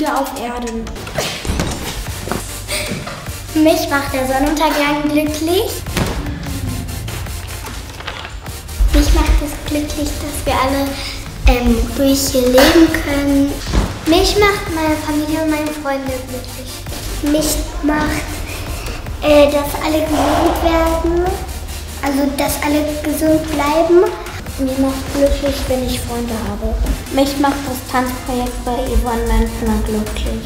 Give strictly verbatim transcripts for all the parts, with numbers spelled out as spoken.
Friede auf Erden. Mich macht der Sonnenuntergang glücklich. Mich macht es glücklich, dass wir alle ähm, ruhig hier leben können. Mich macht meine Familie und meine Freunde glücklich. Mich macht, äh, dass alle gesund werden, also dass alle gesund bleiben. Mir macht glücklich, wenn ich Freunde habe. Mich macht das Tanzprojekt bei Yvonne Lentner glücklich.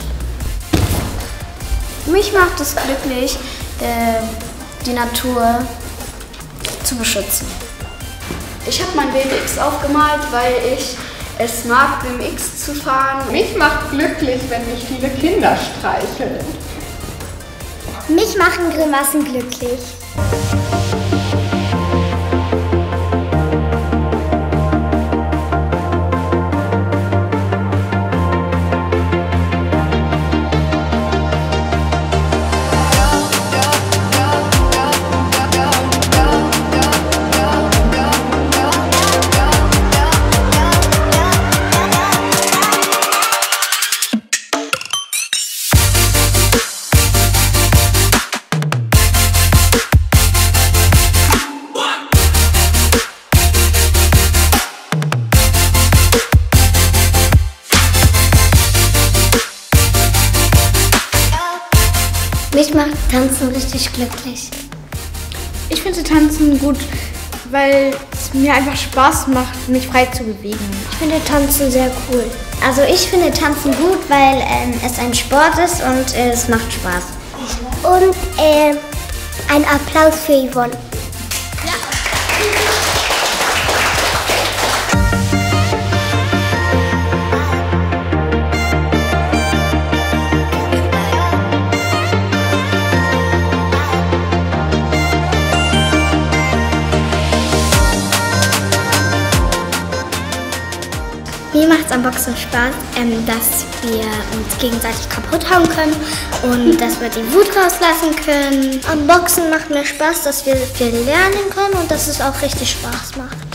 Mich macht es glücklich, äh, die Natur zu beschützen. Ich habe mein B M X aufgemalt, weil ich es mag, B M X zu fahren. Mich macht glücklich, wenn mich viele Kinder streicheln. Mich machen Grimassen glücklich. Mich macht Tanzen richtig glücklich. Ich finde Tanzen gut, weil es mir einfach Spaß macht, mich frei zu bewegen. Ich finde Tanzen sehr cool. Also ich finde Tanzen gut, weil ähm, es ein Sport ist und äh, es macht Spaß. Und äh, ein Applaus für Yvonne. Ja. Mir macht es am Boxen Spaß, ähm, dass wir uns gegenseitig kaputt hauen können und dass wir die Wut rauslassen können. Am Boxen macht mir Spaß, dass wir viel lernen können und dass es auch richtig Spaß macht.